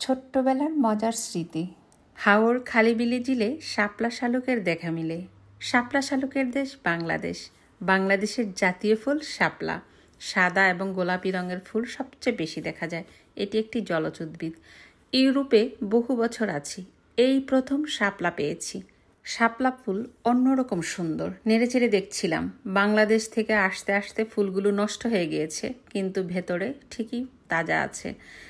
ছোট্টবেলার মজার স্মৃতি। হাওর খালি বিলে জিলে শাপলা শালুকের দেখা মিলে। শাপলা শালুকের দেশ বাংলাদেশ। বাংলাদেশের জাতীয় ফুল শাপলা। সাদা এবং গোলাপি রঙের ফুল সবচেয়ে বেশি দেখা যায়। এটি একটি জলজ উদ্ভিদ। ইউরোপে বহু বছর আছি, এই প্রথম শাপলা পেয়েছি। শাপলা ফুল অন্যরকম সুন্দর। নেড়েচেড়ে দেখছিলাম, বাংলাদেশ থেকে আসতে আসতে ফুলগুলো নষ্ট হয়ে গিয়েছে, কিন্তু ভেতরে ঠিকই তাজা আছে।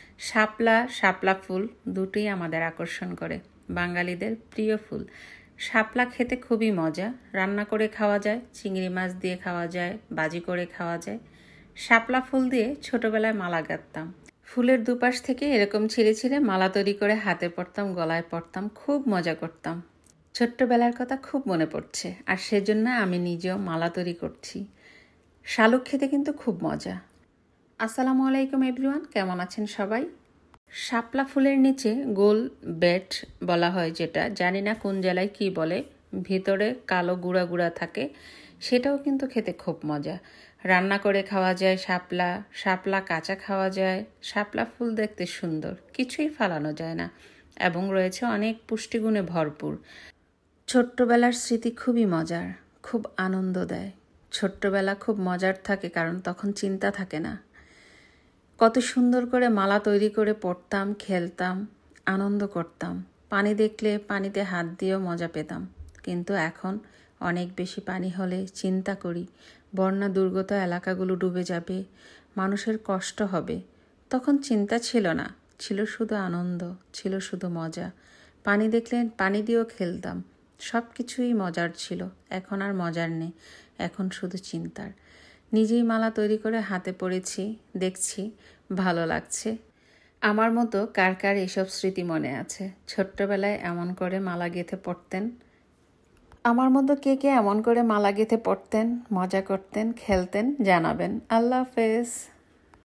শাপলা ফুল দুটোই আমাদের আকর্ষণ করে। বাঙালিদের প্রিয় ফুল। শাপলা খেতে খুবই মজা। রান্না করে খাওয়া যায়, চিংড়ি মাছ দিয়ে খাওয়া যায়, ভাজি করে খাওয়া যায়। শাপলা ফুল দিয়ে ছোটবেলায় মালা গাঁথতাম। ফুলের দুপাশ থেকে এরকম ছিঁড়ে ছিঁড়ে মালা তৈরি করে হাতে পরতাম, গলায় পরতাম, খুব মজা করতাম। ছোট্টবেলার কথা খুব মনে পড়ছে, আর সেজন্য আমি নিজেও মালা তৈরি করছি। শালুক খেতে কিন্তু খুব মজা। আসসালামু আলাইকুম এভরিওয়ান, কেমন আছেন সবাই? শাপলা ফুলের নিচে গোল বেট বলা হয়, যেটা জানি না কোন জেলায় কি বলে, ভিতরে কালো গুঁড়া গুঁড়া থাকে, সেটাও কিন্তু খেতে খুব মজা। রান্না করে খাওয়া যায় শাপলা কাঁচা খাওয়া যায়। শাপলা ফুল দেখতে সুন্দর, কিছুই ফালানো যায় না, এবং রয়েছে অনেক পুষ্টিগুণে ভরপুর। ছোট্টবেলার স্মৃতি খুবই মজার, খুব আনন্দ দেয়। ছোট্টবেলা খুব মজার থাকে কারণ তখন চিন্তা থাকে না। কত সুন্দর করে মালা তৈরি করে পড়তাম, খেলতাম, আনন্দ করতাম। পানি দেখলে পানিতে হাত দিয়েও মজা পেতাম। কিন্তু এখন অনেক বেশি পানি হলে চিন্তা করি, বন্যা দুর্গত এলাকাগুলো ডুবে যাবে, মানুষের কষ্ট হবে। তখন চিন্তা ছিল না, ছিল শুধু আনন্দ, ছিল শুধু মজা। পানি দেখলে পানি দিয়েও খেলতাম, সব কিছুই মজার ছিল। এখন আর মজার নেই, এখন শুধু চিন্তার। নিজেই মালা তৈরি করে হাতে পড়েছি, দেখছি, ভালো লাগছে। আমার মতো কার কার এসব স্মৃতি মনে আছে? ছোট্টবেলায় এমন করে মালা গেঁথে পড়তেন? আমার মতো কে কে এমন করে মালা গেঁথে পড়তেন, মজা করতেন, খেলতেন? জানাবেন। আল্লাহ হাফেজ।